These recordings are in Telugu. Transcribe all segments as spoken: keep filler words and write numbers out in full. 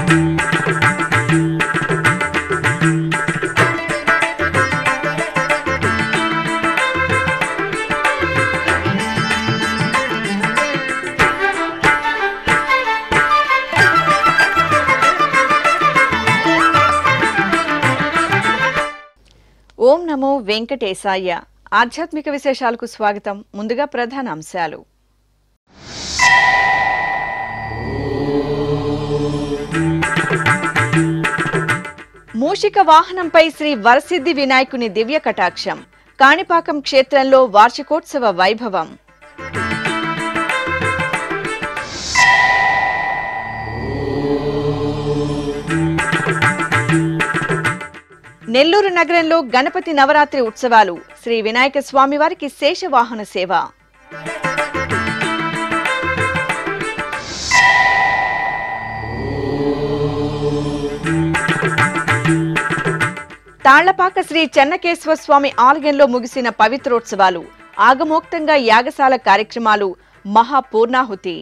ఓం నమో వెంకటేశాయ. ఆధ్యాత్మిక విశేషాలకు స్వాగతం. ముందుగా ప్రధాన అంశాలు. మూషిక వాహనంపై శ్రీ వరసిద్ధి వినాయకుని దివ్య కటాక్షం. కాణిపాకం క్షేత్రంలో వార్షికోత్సవ వైభవం. నెల్లూరు నగరంలో గణపతి నవరాత్రి ఉత్సవాలు. శ్రీ వినాయక స్వామివారికి శేషవాహన సేవ. తాళ్లపాక శ్రీ చెన్నకేశ్వర స్వామి ఆలయంలో ముగిసిన పవిత్రోత్సవాలు. ఆగమోక్తంగా యాగశాల కార్యక్రమాలు. మహాపూర్ణాహుతి.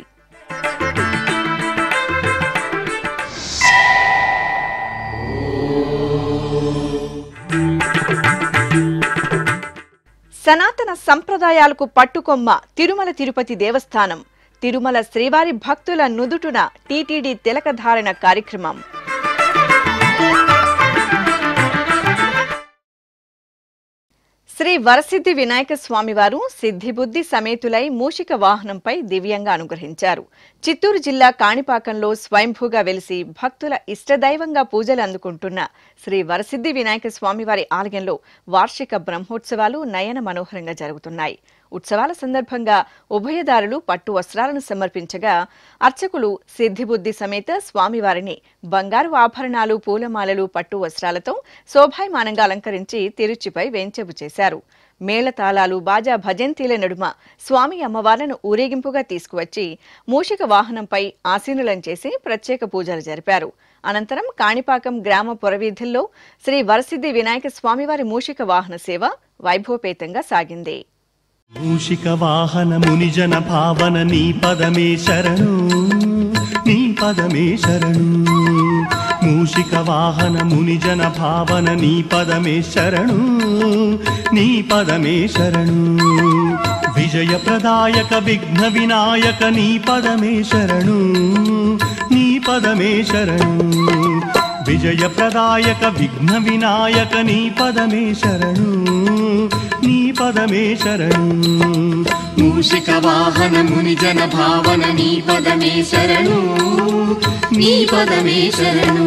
సనాతన సంప్రదాయాలకు పట్టుకొమ్మ తిరుమల తిరుపతి దేవస్థానం. తిరుమల శ్రీవారి భక్తుల నుదుటున టీటీడీ తిలకధారణ కార్యక్రమం. శ్రీ వరసిద్ధి వినాయక స్వామివారు సిద్ధిబుద్ధి సమేతులై మూషిక వాహనంపై దివ్యంగా అనుగ్రహించారు. చిత్తూరు జిల్లా కాణిపాకంలో స్వయంభూగా వెలిసి భక్తుల ఇష్టదైవంగా పూజలు అందుకుంటున్న శ్రీ వరసిద్ధి వినాయక స్వామివారి ఆలయంలో వార్షిక బ్రహ్మోత్సవాలు నయన మనోహరంగా జరుగుతున్నాయి. ఉత్సవాల సందర్భంగా ఉభయదారులు పట్టు వస్త్రాలను సమర్పించగా అర్చకులు సిద్ధిబుద్ధి సమేత స్వామివారిని బంగారు ఆభరణాలు, పూలమాలలు, పట్టు వస్త్రాలతో శోభాయమానంగా అలంకరించి తిరుచిపై వేంచెబు చేశారు. మేళతాళాలు, బాజా భజంతీల నడుమ స్వామి అమ్మవార్లను ఊరేగింపుగా తీసుకువచ్చి మూషిక వాహనంపై ఆసీనులను చేసి ప్రత్యేక పూజలు జరిపారు. అనంతరం కాణిపాకం గ్రామ పురవీధుల్లో శ్రీ వరసిద్ధి వినాయక స్వామివారి మూషిక వాహన సేవ వైభవపేతంగా సాగింది. మూషిక వాహన మునిజన భావన నీ పదమే శరణు, నీ పదమే శరణు. మూషిక వాహన మునిజన భావన నీ పదమే శరణు, నీ పదమే శరణు. విజయ ప్రదాయక విఘ్న వినాయక నీ పదమే శరణు, నీ పదమే శరణు. విజయ ప్రదాయక విఘ్న వినాయక నీ పదమే శరణు, నీ పదమే శరణు. మూషిక వాహన మునిజన భావన నీ పదమే శరణు, నీ పదమే శరణు.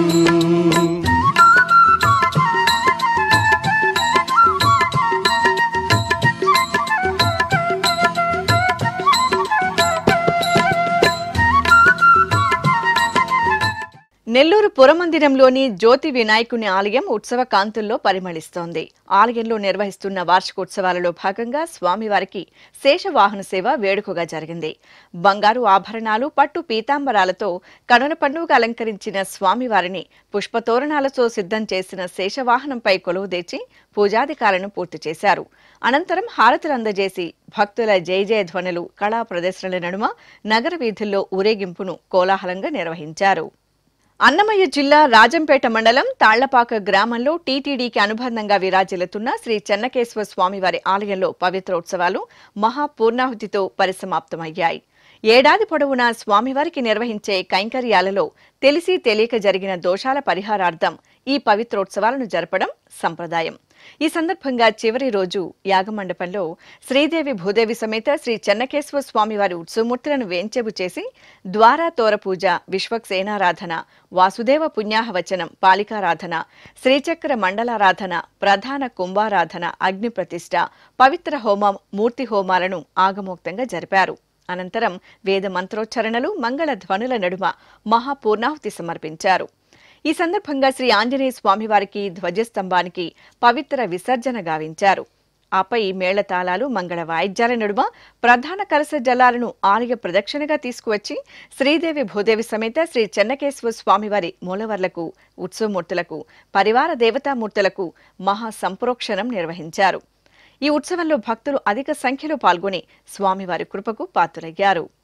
నెల్లూరు పురమందిరంలోని జ్యోతి వినాయకుని ఆలయం ఉత్సవ కాంతుల్లో పరిమళిస్తోంది. ఆలయంలో నిర్వహిస్తున్న వార్షికోత్సవాలలో భాగంగా స్వామివారికి శేషవాహన సేవ వేడుకగా జరిగింది. బంగారు ఆభరణాలు, పట్టు పీతాంబరాలతో కనుల పండుగ అలంకరించిన స్వామివారిని పుష్పతోరణాలతో సిద్ధం చేసిన శేషవాహనంపై కొలువుదీర్చి పూజాధికారులను పూర్తి చేశారు. అనంతరం హారతులు అందజేసి భక్తుల జయ జయ ధ్వనులు, కళా ప్రదర్శనల నడుమ నగర వీధుల్లో ఊరేగింపును కోలాహలంగా నిర్వహించారు. అన్నమయ్య జిల్లా రాజంపేట మండలం తాళ్లపాక గ్రామంలో టీటీడీకి అనుబంధంగా విరాజిల్లుతున్న శ్రీ చెన్నకేశ్వర స్వామివారి ఆలయంలో పవిత్రోత్సవాలు మహాపూర్ణాహుతితో పరిసమాప్తమయ్యాయి. ఏడాది పొడవునా స్వామివారికి నిర్వహించే కైంకర్యాలలో తెలిసి తెలియక జరిగిన దోషాల పరిహారార్థం ఈ పవిత్రోత్సవాలను జరపడం సంప్రదాయం. ఈ సందర్భంగా చివరి రోజు యాగమండపంలో శ్రీదేవి భూదేవి సమేత శ్రీ చెన్నకేశ్వర స్వామివారి ఉత్సవమూర్తులను వేంచెబు చేసి ద్వారా తోర పూజ, విశ్వక్సేనారాధన, వాసుదేవ పుణ్యాహవచనం, పాలికారాధన, శ్రీచక్ర మండలారాధన, ప్రధాన కుంభారాధన, అగ్ని ప్రతిష్ఠ, పవిత్ర హోమం, మూర్తి హోమాలను ఆగమోక్తంగా జరిపారు. అనంతరం వేద మంత్రోచ్చరణలు, మంగళ ధ్వనుల నడుమ మహాపూర్ణాహుతి సమర్పించారు. ఈ సందర్భంగా శ్రీ ఆంజనేయ స్వామివారికి ధ్వజస్తంభానికి పవిత్ర విసర్జన గావించారు. ఆపై మేళతాళాలు, మంగళ వాయిద్యాల నడుమ ప్రధాన కలశ జలాలను ఆలయ ప్రదక్షిణగా తీసుకువచ్చి శ్రీదేవి భూదేవి సమేత శ్రీ చెన్నకేశ్వర స్వామివారి మూలవర్లకు, ఉత్సవమూర్తులకు, పరివార దేవతామూర్తులకు మహా సంప్రోక్షణం నిర్వహించారు. ఈ ఉత్సవంలో భక్తులు అధిక సంఖ్యలో పాల్గొని స్వామివారి కృపకు పాత్రులయ్యారు.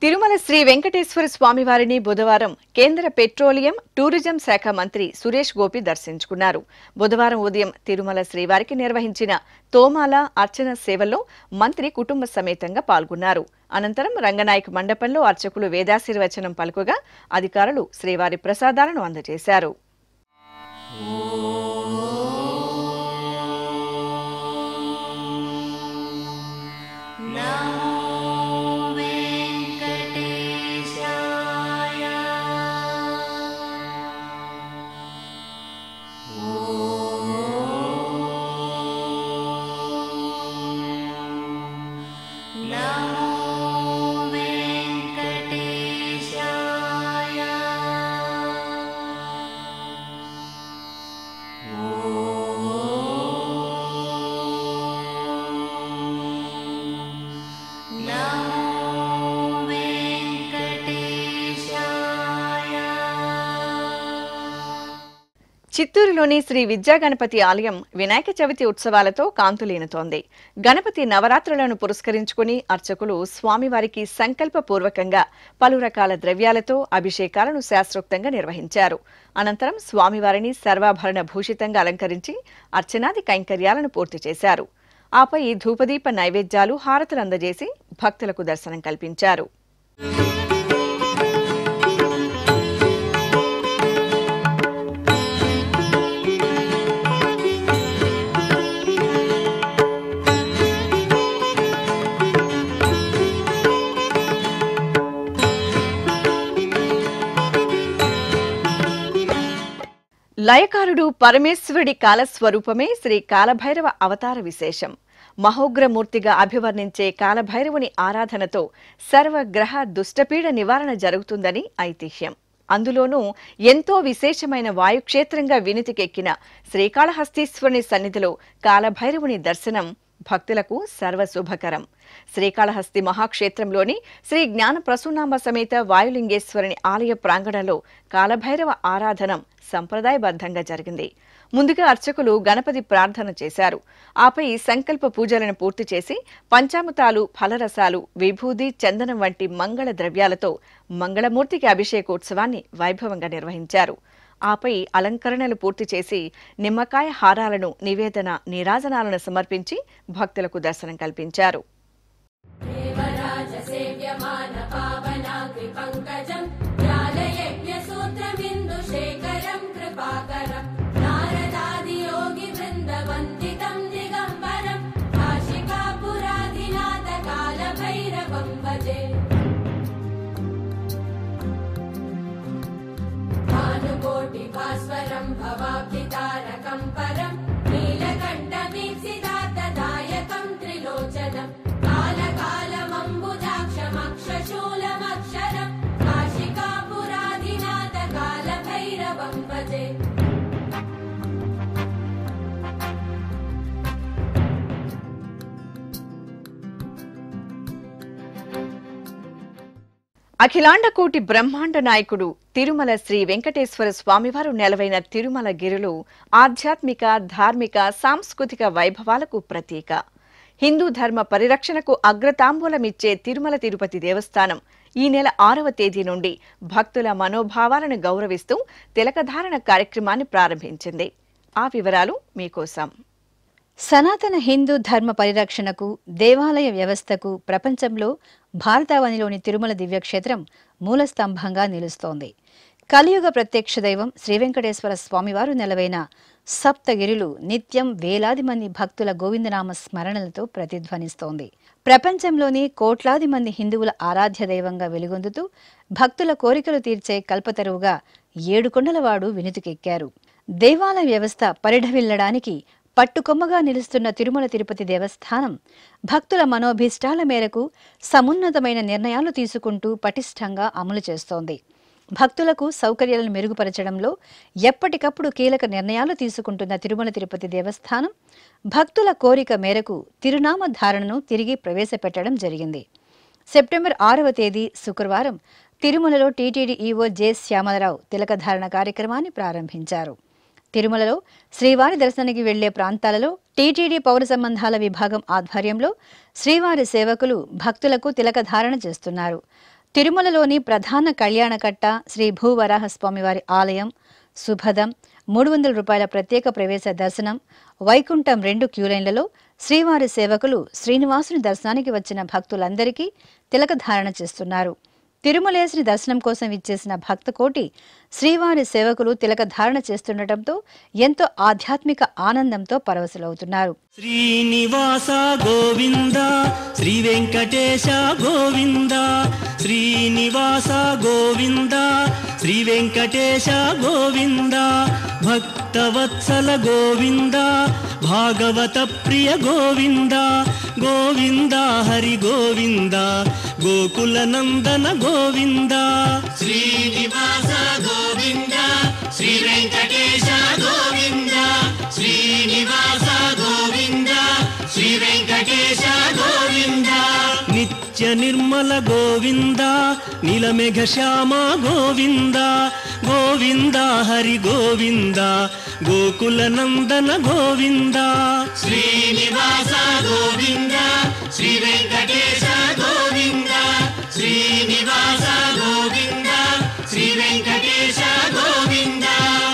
తిరుమల శ్రీ వెంకటేశ్వర స్వామివారిని బుధవారం కేంద్ర పెట్రోలియం టూరిజం శాఖ మంత్రి సురేష్ గోపి దర్శించుకున్నారు. బుధవారం ఉదయం తిరుమల శ్రీవారికి నిర్వహించిన తోమాల అర్చన సేవల్లో మంత్రి కుటుంబ సమేతంగా పాల్గొన్నారు. అనంతరం రంగనాయక మండపంలో అర్చకులు వేదాశీర్వచనం పలుకగా అధికారులు శ్రీవారి ప్రసాదాలను అందజేశారు. చిత్తూరులోని శ్రీ విద్యా గణపతి ఆలయం వినాయక చవితి ఉత్సవాలతో కాంతులీనుతోంది. గణపతి నవరాత్రులను పురస్కరించుకుని అర్చకులు స్వామివారికి సంకల్పపూర్వకంగా పలు రకాల ద్రవ్యాలతో అభిషేకాలను శాస్త్రోక్తంగా నిర్వహించారు. అనంతరం స్వామివారిని సర్వాభరణ భూషితంగా అలంకరించి అర్చనాది కైంకర్యాలను పూర్తి చేశారు. ఆపై ధూపదీప నైవేద్యాలు హారతులు అందజేసి భక్తులకు దర్శనం కల్పించారు. లయకారుడు పరమేశ్వరుడి కాలస్వరూపమే శ్రీ కాలభైరవ అవతార విశేషం. మహోగ్రమూర్తిగా అభివర్ణించే కాలభైరవుని ఆరాధనతో సర్వగ్రహ దుష్టపీడ నివారణ జరుగుతుందని ఐతిహ్యం. అందులోనూ ఎంతో విశేషమైన వాయుక్షేత్రంగా వినుతికెక్కిన శ్రీకాళహస్తీశ్వరుని సన్నిధిలో కాలభైరవుని దర్శనం భక్తులకు సర్వశుభకరం. శ్రీకాళహస్తి మహాక్షేత్రంలోని శ్రీ జ్ఞాన ప్రసూనాంబ సమేత వాయులింగేశ్వరుని ఆలయ ప్రాంగణంలో కాలభైరవ ఆరాధనం సంప్రదాయబద్ధంగా జరిగింది. ముందుగా అర్చకులు గణపతి ప్రార్థన చేశారు. ఆపై సంకల్ప పూజలను పూర్తి చేసి పంచామృతాలు, ఫలరసాలు, విభూది, చందనం వంటి మంగళ ద్రవ్యాలతో మంగళమూర్తికి అభిషేకోత్సవాన్ని వైభవంగా నిర్వహించారు. ఆపై అలంకరణలు పూర్తి చేసి నిమ్మకాయ హారాలను, నివేదన, నీరాజనాలను సమర్పించి భక్తులకు దర్శనం కల్పించారు. భాస్వరం భవాబ్ధితారకం పరం నీలకంఠమీప్సితార్థదాయకం త్రిలోచనం కాలకాలమంబుజాక్షమక్షశూలమక్షరం కాశికాపురాధినాథ కాలభైరవం భజే. అఖిలాండకోటి బ్రహ్మాండ నాయకుడు తిరుమల శ్రీ వెంకటేశ్వర స్వామివారు నెలవైన తిరుమల గిరులు ఆధ్యాత్మిక, ధార్మిక, సాంస్కృతిక వైభవాలకు ప్రతీక. హిందూ ధర్మ పరిరక్షణకు అగ్రతాంబూలమిచ్చే తిరుమల తిరుపతి దేవస్థానం ఈ నెల ఆరవ తేదీ నుండి భక్తుల మనోభావాలను గౌరవిస్తూ తిలకధారణ కార్యక్రమాన్ని ప్రారంభించింది. ఆ వివరాలు మీకోసం. సనాతన హిందూ ధర్మ పరిరక్షణకు, దేవాలయ వ్యవస్థకు ప్రపంచంలో భారతావనిలోని తిరుమల దివ్యక్షేత్రం మూలస్తంభంగా నిలుస్తోంది. కలియుగ ప్రత్యక్ష దైవం శ్రీ వెంకటేశ్వర స్వామివారు నెలవైన సప్తగిరులు నిత్యం వేలాది మంది భక్తుల గోవిందనామ స్మరణలతో ప్రతిధ్వనిస్తోంది. ప్రపంచంలోని కోట్లాది మంది హిందువుల ఆరాధ్య దైవంగా వెలుగొందుతూ భక్తుల కోరికలు తీర్చే కల్పతరువుగా ఏడుకొండలవాడు వినుతికెక్కారు. దేవాలయ వ్యవస్థ పరిఢవిల్లడానికి పట్టుకొమ్మగా నిలుస్తున్న తిరుమల తిరుపతి దేవస్థానం భక్తుల మనోభీష్టాల మేరకు సమున్నతమైన నిర్ణయాలు తీసుకుంటూ పటిష్టంగా అమలు చేస్తోంది. భక్తులకు సౌకర్యాలను మెరుగుపరచడంలో ఎప్పటికప్పుడు కీలక నిర్ణయాలు తీసుకుంటున్న తిరుమల తిరుపతి దేవస్థానం భక్తుల కోరిక మేరకు తిరునామ ధారణను తిరిగి ప్రవేశపెట్టడం జరిగింది. సెప్టెంబర్ ఆరవ తేదీ శుక్రవారం తిరుమలలో టీటీడీ ఈవో జె శ్యామలరావు తిలకధారణ కార్యక్రమాన్ని ప్రారంభించారు. తిరుమలలో శ్రీవారి దర్శనానికి వెళ్లే ప్రాంతాలలో టీటీడీ పౌర సంబంధాల విభాగం ఆధ్వర్యంలో శ్రీవారి సేవకులు భక్తులకు తిలకధారణ చేస్తున్నారు. తిరుమలలోని ప్రధాన కళ్యాణకట్ట శ్రీ భూవరాహస్వామివారి ఆలయం, సుభదం, మూడు వందల రూపాయల ప్రత్యేక ప్రవేశ దర్శనం, వైకుంఠం రెండు క్యూలైన్లలో శ్రీవారి సేవకులు శ్రీనివాసుని దర్శనానికి వచ్చిన భక్తులందరికీ తిలకధారణ చేస్తున్నారు. తిరుమలేశ్వరి దర్శనం కోసం ఇచ్చేసిన భక్తకోటి శ్రీవారి సేవకులు తిలకధారణ చేస్తుండటంతో ఎంతో ఆధ్యాత్మిక ఆనందంతో పరవశులవుతున్నారు. శ్రీనివాస గోవింద శ్రీ వెంకటేశ గోవింద, శ్రీనివాస గోవింద శ్రీ వెంకటేశ గోవింద, భక్తవత్సల గోవింద భాగవత ప్రియ గోవింద, గోవింద హరి గోవింద గోకుల నందన గోవింద. శ్రీనివాస గోవింద శ్రీ వెంకటేశ గోవింద, శ్రీనివాస గోవింద శ్రీ వెంకటేశ గోవింద, నిత్య నిర్మల గోవింద నీలమేఘ శ్యామ గోవింద, గోవింద హరి గోవింద గోకుల నందన గోవింద. శ్రీనివాస గోవింద శ్రీ వెంకటేశ గోవింద, శ్రీనివాస గోవింద శ్రీ వెంకటేశ గోవింద.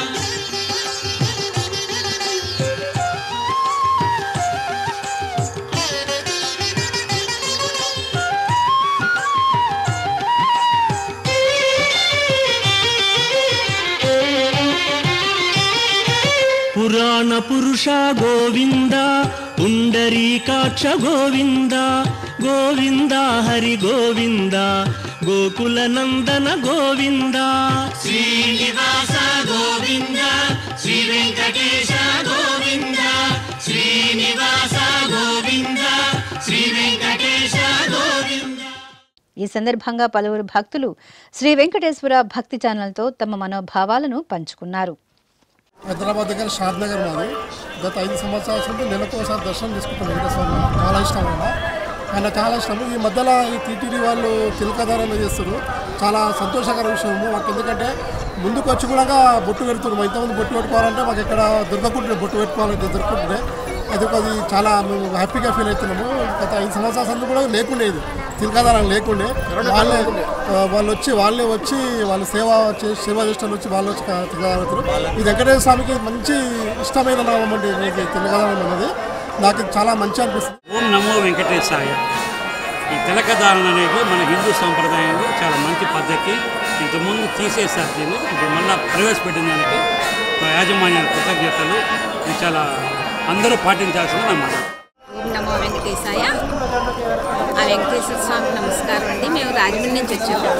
పురాణ పురుష గోవింద పుండరీకాక్ష గోవింద, గోవింద హరి గోవింద గోకుల నందన గోవింద. శ్రీనివాస గోవింద శ్రీ వెంకటేశ గోవింద, శ్రీనివాస గోవింద శ్రీ వెంకటేశ గోవింద. ఈ సందర్భంగా పలువురు భక్తులు శ్రీ వెంకటేశ్వర భక్తి ఛానల్తో తమ మనోభావాలను పంచుకున్నారు. హైదరాబాద్ దగ్గర షాద్ నగర్ మాది. గత ఐదు సంవత్సరాల నుండి నెలకు ఒకసారి దర్శనం చేసుకుంటాం. వెంకటేశ్వర చాలా ఇష్టం ఆయన ఆయన చాలా ఇష్టము. ఈ మధ్యలో ఈ టీటీడీ వాళ్ళు తిలకధారణ చేస్తారు, చాలా సంతోషకర విషయము మాకు. ఎందుకంటే ముందుకు వచ్చి కూడా బొట్టు పెడుతున్నారు. ఇంతకుముందు బొట్టు పెట్టుకోవాలంటే మాకు ఎక్కడ దొరకకుంటుండే, బొట్టు పెట్టుకోవాలంటే దొరకకుంటుండే. అది అది చాలా మేము హ్యాపీగా ఫీల్ అవుతున్నాము. గత ఐదు సంవత్సరాల సందు కూడా లేకుండేది, తిలకధారణ లేకుండే. వాళ్ళే వాళ్ళు వచ్చి వాళ్ళే వచ్చి వాళ్ళు సేవ సేవా చేసిన వచ్చి వాళ్ళు వచ్చి తిలకధారణ. ఈ వెంకటేశ్వర స్వామికి మంచి ఇష్టమైన నామం అండి మీకు తిలకధారణ అనేది. నాకు చాలా మంచి అనిపిస్తుంది. ఓం నమో వెంకటేశాయ. ఈ తిలకధారణ అనేది మన హిందూ సంప్రదాయంలో చాలా మంచి పద్ధతి. ఇంతకుముందు తీసేసారు దీన్ని, ఇప్పుడు మళ్ళీ ప్రవేశపెట్టిన దానికి మా యాజమాన్యానికి కృతజ్ఞతలు. ఇది చాలా అందరూ పాటించాల్సిన నమ్మకం. ఓం నమో వెంకటేశాయ. ఆ వెంకటేశ్వర స్వామికి నమస్కారం అండి. మేము రాజమండ్రి నుంచి వచ్చాము.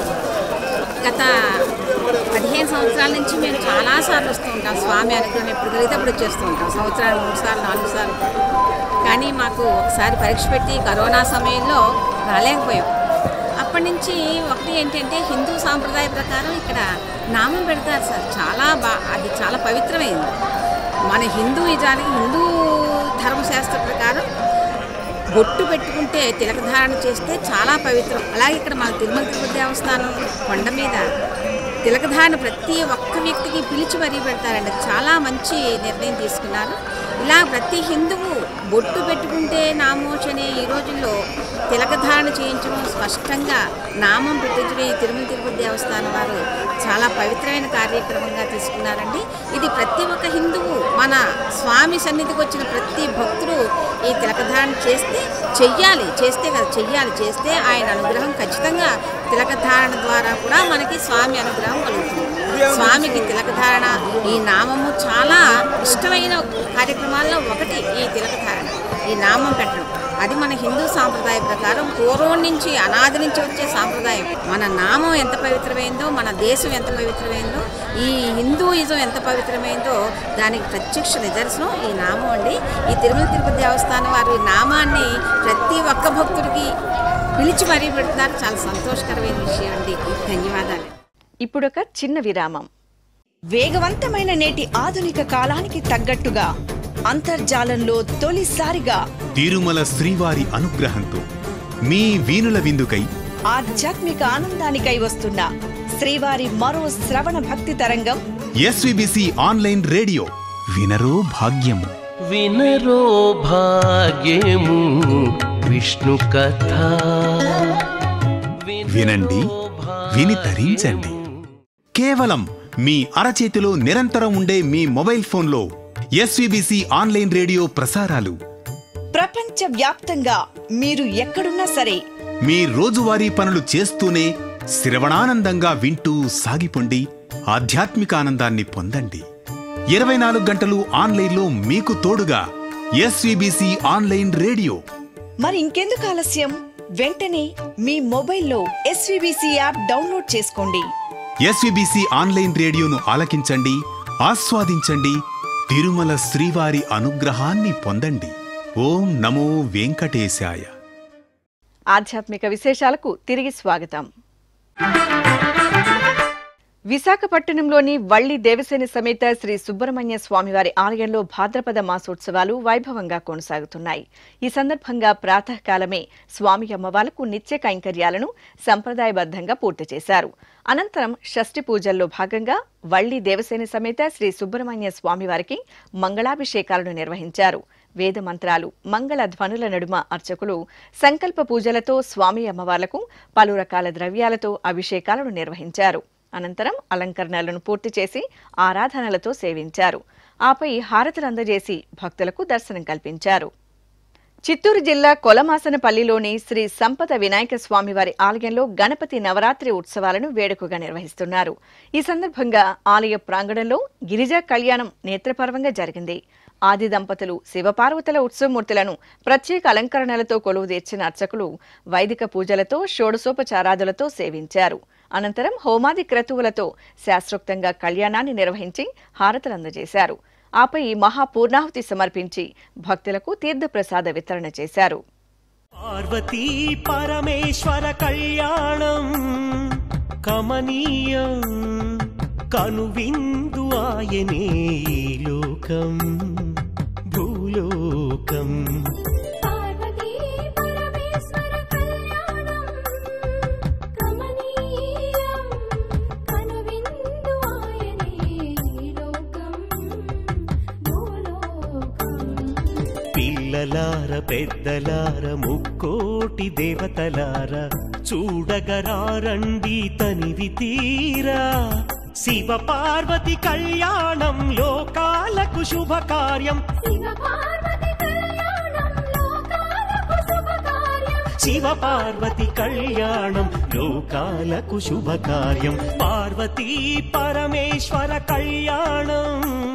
గత పదిహేను సంవత్సరాల నుంచి మేము చాలాసార్లు వస్తూ ఉంటాం. స్వామి అనుగ్రహం ఎప్పుడు కలిగితే అప్పుడు వచ్చేస్తూ ఉంటాం. సంవత్సరాలు మూడు సార్లు నాలుగు సార్లు. కానీ మాకు ఒకసారి పరీక్ష పెట్టి కరోనా సమయంలో రాలేకపోయాం. అప్పటి నుంచి ఒకటి ఏంటంటే హిందూ సాంప్రదాయ ప్రకారం ఇక్కడ నామం పెడతారు సార్. చాలా బా అది చాలా పవిత్రమైంది. మన హిందూయిజానికి హిందూ ధర్మశాస్త్ర ప్రకారం బొట్టు పెట్టుకుంటే తిలకధారణ చేస్తే చాలా పవిత్రం. అలాగే ఇక్కడ మన తిరుమల తిరుపతి దేవస్థానం కొండ మీద తిలకధారణ ప్రతి ఒక్క వ్యక్తికి పిలిచి మరీ పెడతారండి. చాలా మంచి నిర్ణయం తీసుకున్నారు. ఇలా ప్రతి హిందువు బొట్టు పెట్టుకుంటే నామోచనే ఈ రోజుల్లో తిలకధారణ చేయించడం, స్పష్టంగా నామం పెట్టించడం ఈ తిరుమల తిరుపతి దేవస్థానం వారు చాలా పవిత్రమైన కార్యక్రమంగా తీసుకున్నారండి. ఇది ప్రతి ఒక్క హిందువు మన స్వామి సన్నిధికి వచ్చిన ప్రతి భక్తుడు ఈ తిలకధారణ చేస్తే చెయ్యాలి, చేస్తే కదా చెయ్యాలి, చేస్తే ఆయన అనుగ్రహం ఖచ్చితంగా తిలకధారణ ద్వారా కూడా మనకి స్వామి అనుగ్రహం కలుగుతుంది. స్వామికి తిలకధారణ ఈ నామము చాలా ఇష్టమైన కార్యక్రమాల్లో ఒకటి ఈ తిలకధారణ, ఈ నామం పెట్టడం. అది మన హిందూ సాంప్రదాయ ప్రకారం పూర్వం నుంచి అనాది నుంచి వచ్చే సాంప్రదాయం. మన నామం ఎంత పవిత్రమైందో, మన దేశం ఎంత పవిత్రమైందో, ఈ హిందూయిజం ఎంత పవిత్రమైందో దానికి ప్రత్యక్ష నిదర్శనం ఈ నామం అండి. ఈ తిరుమల తిరుపతి దేవస్థానం వారు ఈ నామాన్ని ప్రతి ఒక్క భక్తుడికి పిలిచి మరీ పెడుతున్నారు. చాలా సంతోషకరమైన విషయం అండి. ధన్యవాదాలు. ఇప్పుడొక చిన్న విరామం. వేగవంతమైన నేటి ఆధునిక కాలానికి తగ్గట్టుగా అంతర్జాలంలో తొలిసారిగా తిరుమల శ్రీవారి అనుగ్రహంతో మీ వీణుల విందుకై ఆధ్యాత్మిక ఆనందానికై వస్తున్న శ్రీవారి మరో శ్రవణ భక్తి తరంగం ఎస్వీబీసీ ఆన్లైన్ రేడియో. వినరో భాగ్యము, వినరో భాగ్యము విష్ణు కథ. వినండి విని తరించండి. కేవలం మీ అరచేతిలో నిరంతరం ఉండే మీ మొబైల్ ఫోన్లో ఎస్వీబీసీ ఆన్లైన్ రేడియో ప్రసారాలు ప్రపంచ వ్యాప్తంగా మీరు ఎక్కడున్నా సరే మీ రోజువారీ పనులు చేస్తూనే శ్రవణానందంగా వింటూ సాగిపోండి, ఆధ్యాత్మిక ఆనందాన్ని పొందండి. ఇరవై నాలుగు గంటలు ఆన్లైన్లో మీకు తోడుగా ఎస్వీబీసీ ఆన్లైన్ రేడియో. మరి ఇంకెందుకు ఆలస్యం? వెంటనే మీ మొబైల్లో ఎస్వీబీసీ యాప్ డౌన్లోడ్ చేసుకోండి. ఎస్వీబీసీ ఆన్లైన్ రేడియోను ఆలకించండి, ఆస్వాదించండి, తిరుమల శ్రీవారి అనుగ్రహాన్ని పొందండి. ఓం నమో వెంకటేశాయ. ఆధ్యాత్మిక విశేషాలకు తిరిగి స్వాగతం. విశాఖపట్నంలోని వల్లి దేవసేన సమేత శ్రీ సుబ్రహ్మణ్య స్వామివారి ఆలయంలో భాద్రపద మాసోత్సవాలు వైభవంగా కొనసాగుతున్నాయి. ఈ సందర్భంగా ప్రాతకాలమే స్వామి అమ్మవార్లకు నిత్య కైంకర్యాలను సంప్రదాయబద్ధంగా పూర్తి చేశారు. అనంతరం షష్ఠి పూజల్లో భాగంగా వల్లి దేవసేన సమేత శ్రీ సుబ్రహ్మణ్య స్వామివారికి మంగళాభిషేకాలను నిర్వహించారు. వేద మంత్రాలు, మంగళ ధ్వనుల నడుమ అర్చకులు సంకల్ప పూజలతో స్వామి అమ్మవార్లకు పలు రకాల ద్రవ్యాలతో అభిషేకాలను నిర్వహించారు. అనంతరం అలంకరణలను పూర్తి చేసి ఆరాధనలతో సేవించారు. ఆపై హారతులు అందజేసి భక్తులకు దర్శనం కల్పించారు. చిత్తూరు జిల్లా కొలమాసనపల్లిలోని శ్రీ సంపద వినాయక స్వామివారి ఆలయంలో గణపతి నవరాత్రి ఉత్సవాలను వేడుకగా నిర్వహిస్తున్నారు. ఈ సందర్భంగా ఆలయ ప్రాంగణంలో గిరిజా కళ్యాణం నేత్రపర్వంగా జరిగింది. ఆది దంపతులు శివపార్వతుల ఉత్సవమూర్తులను ప్రత్యేక అలంకరణలతో కొలువు తీర్చిన అర్చకులు వైదిక పూజలతో షోడశోపచారాదులతో సేవించారు. అనంతరం హోమాది క్రతువులతో శాస్త్రోక్తంగా కళ్యాణాన్ని నిర్వహించి హారతులు అందజేశారు. ఆపై మహాపూర్ణాహుతి సమర్పించి భక్తులకు తీర్థప్రసాద వితరణ చేశారు. పార్వతీ పరమేశ్వర కళ్యాణం కమనీయం కనువిందు ఆయనే లోకం భూలోకం. పిల్లలార పెద్దలార ముక్కోటి దేవతలార చూడగరారండి తనివి తీరా. శివ పార్వతి కళ్యాణం లోకాలకు శుభకార్యం. శివ పార్వతి కళ్యాణం లోకాలకు శుభకార్యం. పార్వతీ పరమేశ్వర కళ్యాణం.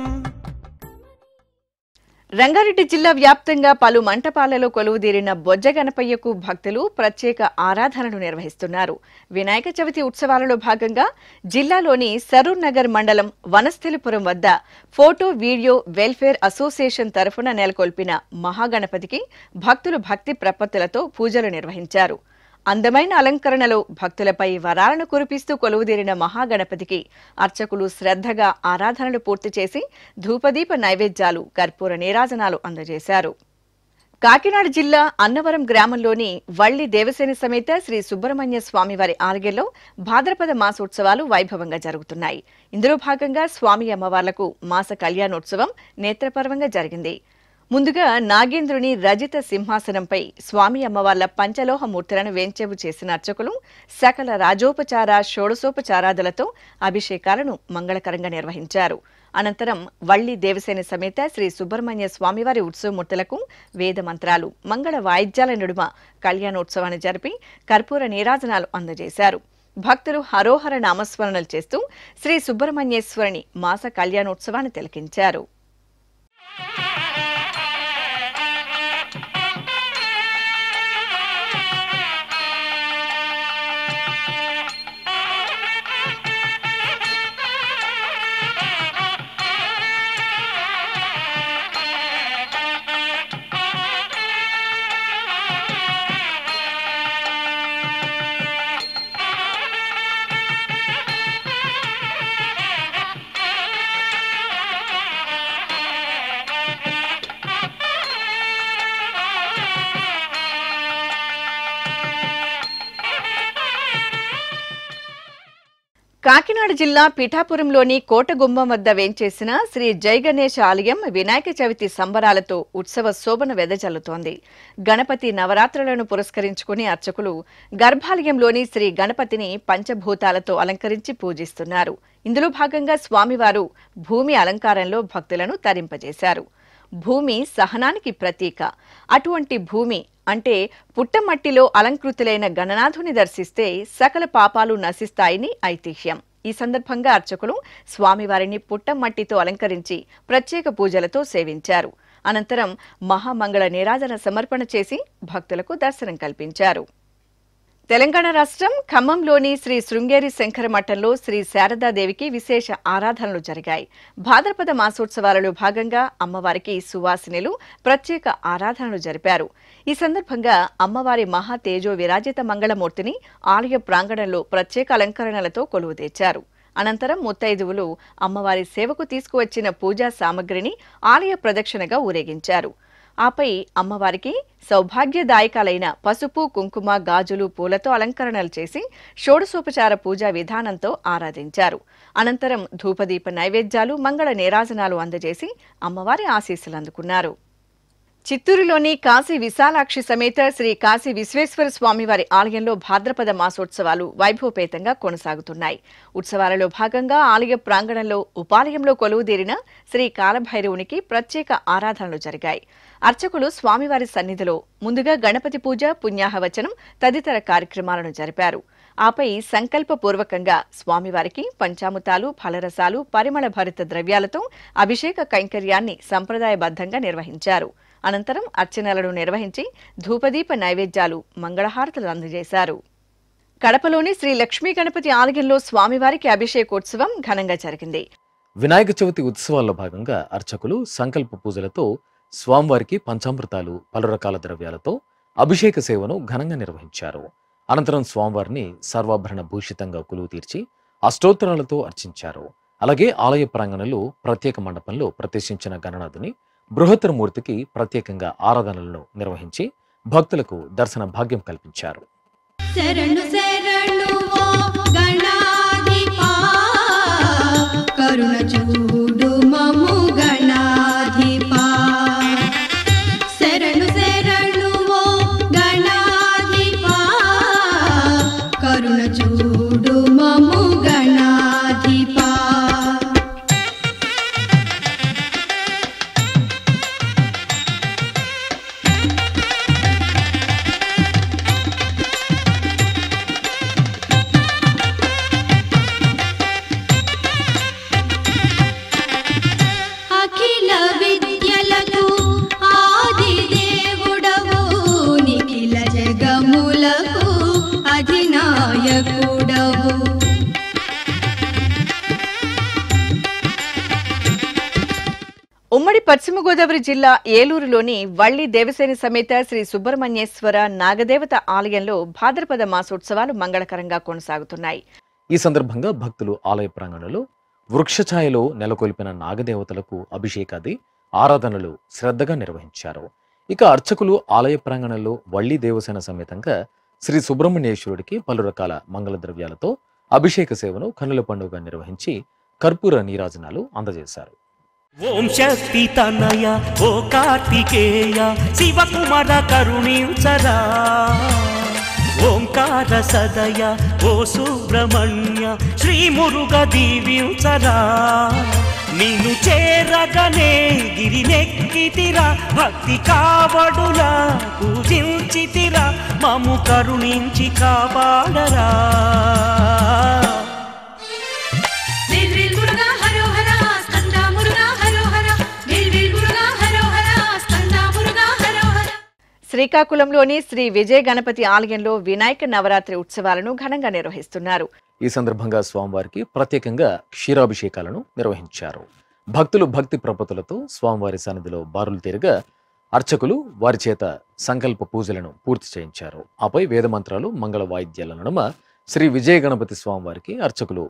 రంగారెడ్డి జిల్లా వ్యాప్తంగా పలు మంటపాలలో కొలువుదీరిన బొజ్జ గణపయ్యకు భక్తులు ప్రత్యేక ఆరాధనలు నిర్వహిస్తున్నారు. వినాయక చవితి ఉత్సవాలలో భాగంగా జిల్లాలోని సరూర్ నగర్ మండలం వనస్థలిపురం వద్ద ఫోటో వీడియో వెల్ఫేర్ అసోసియేషన్ తరఫున నెలకొల్పిన మహాగణపతికి భక్తులు భక్తి ప్రపత్తులతో పూజలు నిర్వహించారు. అందమైన అలంకరణలో భక్తులపై వరాలను కురిపిస్తూ కొలువుదీరిన మహాగణపతికి అర్చకులు శ్రద్ధగా ఆరాధనలు పూర్తి చేసి ధూపదీప నైవేద్యాలు, కర్పూర నీరాజనాలు అందజేశారు. కాకినాడ జిల్లా అన్నవరం గ్రామంలోని వల్లి దేవసేన సమేత శ్రీ సుబ్రహ్మణ్య స్వామివారి ఆలయంలో భాద్రపద మాసోత్సవాలు వైభవంగా జరుగుతున్నాయి. ఇందులో భాగంగా స్వామి అమ్మవార్లకు మాస కళ్యాణోత్సవం నేత్రపర్వంగా జరిగింది. ముందుగా నాగేంద్రుని రజిత సింహాసనంపై స్వామి అమ్మవార్ల పంచలోహ మూర్తులను వేంచేపు చేసిన అర్చకులు సకల రాజోపచార షోడశోపచారాదులతో అభిషేకాలను మంగళకరంగా నిర్వహించారు. అనంతరం వల్లి దేవసేన సమేత శ్రీ సుబ్రహ్మణ్య స్వామివారి ఉత్సవమూర్తులకు వేద మంత్రాలు, మంగళ వాయిద్యాల నడుమ కళ్యాణోత్సవాన్ని జరిపి కర్పూర నీరాజనాలు అందజేశారు. భక్తులు హరోహర నామస్మరణలు చేస్తూ శ్రీ సుబ్రహ్మణ్యేశ్వరుని మాస కళ్యాణోత్సవాన్ని తిలకించారు. కాకినాడ జిల్లా పిఠాపురంలోని కోటగుమ్మం వద్ద వేంచేసిన శ్రీ జై గణేష్ ఆలయం వినాయక చవితి సంబరాలతో ఉత్సవ శోభన వెదజల్లుతోంది. గణపతి నవరాత్రులను పురస్కరించుకుని అర్చకులు గర్భాలయంలోని శ్రీ గణపతిని పంచభూతాలతో అలంకరించి పూజిస్తున్నారు. ఇందులో భాగంగా స్వామివారు భూమి అలంకారంలో భక్తులను తరింపజేశారు. భూమి సహనానికి ప్రతీక. అటువంటి భూమి అంటే పుట్టమట్టిలో అలంకృతులైన గణనాథుని దర్శిస్తే సకల పాపాలు నశిస్తాయని ఐతిహ్యం. ఈ సందర్భంగా అర్చకులు స్వామివారిని పుట్టమట్టితో అలంకరించి ప్రత్యేక పూజలతో సేవించారు. అనంతరం మహామంగళ నీరాజన సమర్పణ చేసి భక్తులకు దర్శనం కల్పించారు. తెలంగాణ రాష్ట్రం ఖమ్మంలోని శ్రీ శృంగేరి శంకర మఠంలో శ్రీ శారదాదేవికి విశేష ఆరాధనలు జరిగాయి. భాద్రపద మాసోత్సవాలలో భాగంగా అమ్మవారికి సువాసినులు ప్రత్యేక ఆరాధనలు జరిపారు. ఈ సందర్భంగా అమ్మవారి మహా తేజో విరాజిత మంగళమూర్తిని ఆలయ ప్రాంగణంలో ప్రత్యేక అలంకరణలతో కొలువు తెచ్చారు. అనంతరం ముత్తైదువులు అమ్మవారి సేవకు తీసుకువచ్చిన పూజా సామగ్రిని ఆలయ ప్రదక్షిణగా ఊరేగించారు. ఆపై అమ్మవారికి సౌభాగ్యదాయకాలైన పసుపు, కుంకుమ, గాజులు, పూలతో అలంకరణలు చేసి షోడశోపచార పూజా విధానంతో ఆరాధించారు. అనంతరం ధూపదీప నైవేద్యాలు, మంగళ నీరాజనాలు అందజేసి అమ్మవారి ఆశీస్సులు అందుకున్నారు. చిత్తూరులోని కాశీ విశాలాక్షి సమేత శ్రీ కాశీ విశ్వేశ్వర స్వామివారి ఆలయంలో భాద్రపద మాసోత్సవాలు వైభవపేతంగా కొనసాగుతున్నాయి. ఉత్సవాలలో భాగంగా ఆలయ ప్రాంగణంలో ఉపాలయంలో కొలువుదీరిన శ్రీ కాలభైరవునికి ప్రత్యేక ఆరాధనలు జరిగాయి. అర్చకులు స్వామివారి సన్నిధిలో ముందుగా గణపతి పూజ, పుణ్యాహవచనం తదితర కార్యక్రమాలను జరిపారు. ఆపై సంకల్పపూర్వకంగా స్వామివారికి పంచామృతాలు, ఫలరసాలు, పరిమళ భరిత ద్రవ్యాలతో అభిషేక కైంకర్యాన్ని సంప్రదాయబద్ధంగా నిర్వహించారు. అనంతరం అర్చనలను నిర్వహించి ధూపదీప నైవేద్యాలు, మంగళహారతులు అందజేశారు. కడపలోని శ్రీ లక్ష్మీ గణపతి ఆలయంలో స్వామివారికి అభిషేకోత్సవం ఘనంగా జరిగింది. వినాయక చవితి ఉత్సవాల్లో భాగంగా అర్చకులు సంకల్ప పూజలతో స్వామివారికి పంచామృతాలు, పలు రకాల ద్రవ్యాలతో అభిషేక సేవను ఘనంగా నిర్వహించారు. అనంతరం స్వామివారిని సర్వాభరణ భూషితంగా కొలువు తీర్చి అష్టోత్తరాలతో అర్చించారు. అలాగే ఆలయ ప్రాంగణంలో ప్రత్యేక మండపంలో ప్రతిష్ఠించిన గణనాథుని బృహత్తర మూర్తికి ప్రత్యేకంగా ఆరాధనలను నిర్వహించి భక్తులకు దర్శన భాగ్యం కల్పించారు. శరణు శరణు ఓ గణాధిపా, కరుణ చూడు మము గణాధిపా. శరణు శరణు ఓ గణాధిపా, కరుణ చూడు మము గణాధిపా. ఉమ్మడి పశ్చిమ గోదావరి జిల్లా ఏలూరులోని వల్లి దేవసేని సమేత శ్రీ సుబ్రహ్మణ్యేశ్వర నాగదేవత ఆలయంలో భాద్రపద మాసోత్సవాలు మంగళకరంగా కొనసాగుతున్నాయి. ఈ సందర్భంగా భక్తులు ఆలయ ప్రాంగణంలో వృక్షఛాయలో నెలకొల్పిన నాగదేవతలకు అభిషేకాది ఆరాధనలు శ్రద్ధగా నిర్వహించారు. ఇక అర్చకులు ఆలయ ప్రాంగణంలో వల్లి దేవసేన సమేతంగా శ్రీ సుబ్రహ్మణ్యేశ్వరుడికి పలు రకాల మంగళ ద్రవ్యాలతో అభిషేక సేవను కన్నుల పండుగ నిర్వహించి కర్పూర నీరాజనాలు అందజేశారు. ఓం శక్తి తనయ ఓ కార్తికేయ శివకుమార కరుణించరా, ఓంకార సదయ ఓ సుబ్రహ్మణ్య శ్రీ మురుగ దీవించరా. నిన్ను చేరగనే గిరినెక్కితిరా, భక్తి కావడులా పూజించితిరా, మము కరుణించి కాపాడరా. శ్రీకాకుళంలోని శ్రీ విజయ గణపతి ఆలయంలో వినాయక నవరాత్రి ఉత్సవాలను ఘనంగా నిర్వహిస్తున్నారు. ఈ సందర్భంగా స్వామివారికి ప్రత్యేకంగా క్షీరాభిషేకాలను నిర్వహించారు. భక్తులు భక్తి ప్రపతులతో స్వామివారి సన్నిధిలో బారులు తీరగా అర్చకులు వారి చేత సంకల్ప పూజలను పూర్తి చేయించారు. ఆపై వేదమంత్రాలు, మంగళ వాయిద్యాల నడుమ శ్రీ విజయ గణపతి స్వామివారికి అర్చకులు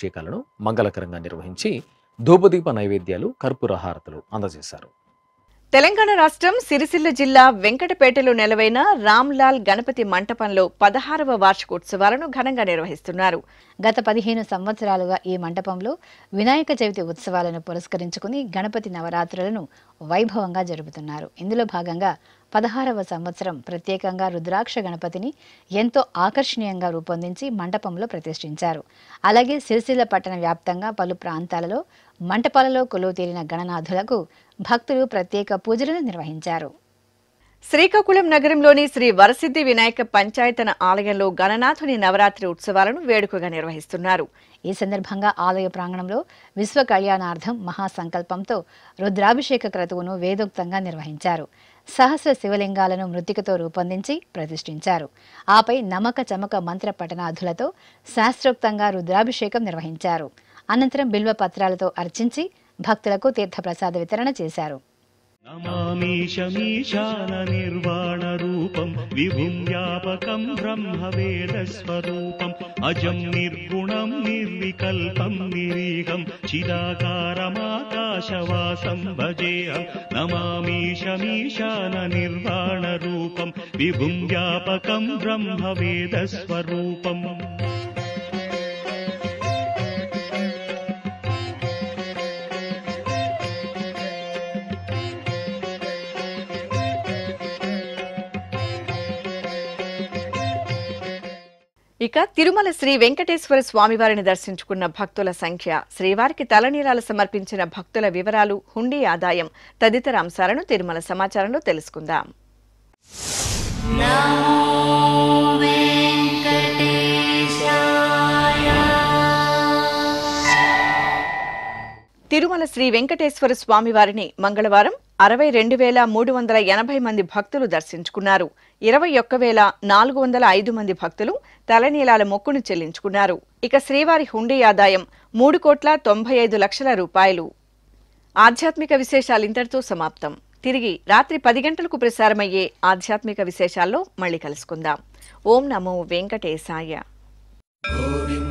క్షీరాభిషేకాలను మంగళకరంగా నిర్వహించి ధూపదీప నైవేద్యాలు, కర్పూర హారతులు అందజేశారు. తెలంగాణ రాష్ట్రం సిరిసిల్ల జిల్లా వెంకటపేటలో నెలవైన రామ్లాల్ గణపతి మంటపంలో పదహారవ వార్షికోత్సవాలను ఘనంగా నిర్వహిస్తున్నారు. గత పదిహేను సంవత్సరాలుగా ఈ మంటపంలో వినాయక చవితి ఉత్సవాలను పురస్కరించుకుని గణపతి నవరాత్రులను వైభవంగా జరుపుతున్నారు. ఇందులో భాగంగా పదహారవ సంవత్సరం ప్రత్యేకంగా రుద్రాక్ష గణపతిని ఎంతో ఆకర్షణీయంగా రూపొందించి మంటపంలో ప్రతిష్ఠించారు. అలాగే సిరిసిల్ల పట్టణ వ్యాప్తంగా పలు ప్రాంతాలలో మంటపాలలో కొలువు తీరిన గణనాథులకు భక్తులు ప్రత్యేక పూజలను నిర్వహించారు. శ్రీకాకుళం నగరంలోని శ్రీ వరసిద్ధి వినాయక పంచాయతన ఆలయంలో గణనాథుని నవరాత్రి ఉత్సవాలను వేడుకగా నిర్వహిస్తున్నారు. ఈ సందర్భంగా ఆలయ ప్రాంగణంలో విశ్వ కళ్యాణార్థం మహాసంకల్పంతో రుద్రాభిషేక క్రతువును వేదోక్తంగా నిర్వహించారు. సహస్ర శివలింగాలను మృతికతో రూపొందించి ప్రతిష్ఠించారు. ఆపై నమక చమక మంత్ర పఠనాదులతో శాస్త్రోక్తంగా రుద్రాభిషేకం నిర్వహించారు. అనంతరం బిల్వ పత్రాలతో అర్చించి భక్తులకు తీర్థప్రసాద వితరణ చేశారు. నమామీశమీశాన నిర్వాణ రూపం విభుం వ్యాపకం బ్రహ్మ వేద స్వరూపం అజం నిర్గుణం నిర్వికల్పం నిరీహం చిదాకారమాకాశవాసం భజేహం. నమామీశమీశాన నిర్వాణ రూపం విభుం వ్యాపకం బ్రహ్మ వేద స్వరూపం. ఇక తిరుమల శ్రీ వెంకటేశ్వర స్వామివారిని దర్శించుకున్న భక్తుల సంఖ్య, శ్రీవారికి తలనీలాలు సమర్పించిన భక్తుల వివరాలు, హుండీ ఆదాయం తదితర అంశాలను తిరుమల సమాచారంలో తెలుసుకుందాం. తిరుమల శ్రీ వెంకటేశ్వర స్వామివారిని మంగళవారం అరవై రెండు వేల మూడు వందల ఎనభై మంది భక్తులు దర్శించుకున్నారు. ఇరవై ఒక్క వేల నాలుగు వందల ఐదు మంది భక్తులు తలనీలాల మొక్కును చెల్లించుకున్నారు. ఇక శ్రీవారి హుండీ ఆదాయం మూడు కోట్ల తొంభై ఐదు లక్షల రూపాయలు. ఆధ్యాత్మిక విశేషాలు ఇంతటితో సమాప్తం. తిరిగి రాత్రి పది గంటలకు ప్రసారమయ్యే ఆధ్యాత్మిక విశేషాల్లో మళ్ళీ కలుసుకుందాం. ఓం నమో వెంకటేశాయ.